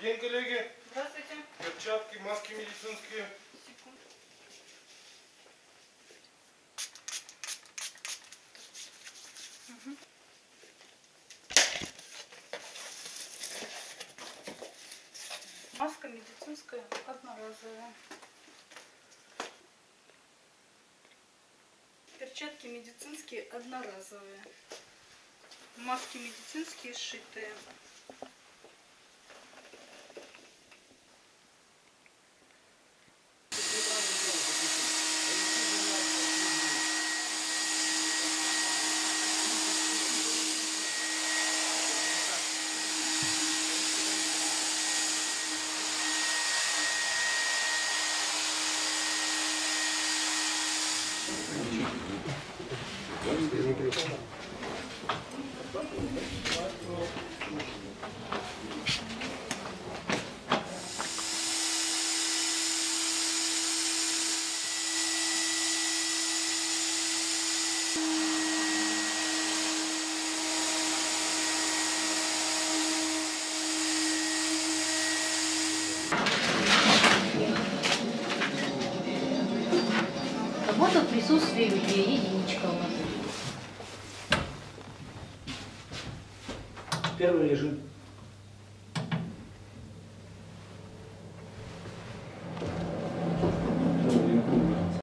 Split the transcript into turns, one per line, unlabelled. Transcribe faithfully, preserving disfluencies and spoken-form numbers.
день, коллеги.
Здравствуйте.
Перчатки, маски медицинские.
Секунду. Угу. Маска медицинская одноразовая. Перчатки медицинские одноразовые. Маски медицинские сшитые.
Работа в присутствии людей, единичка у нас.
Первый режим.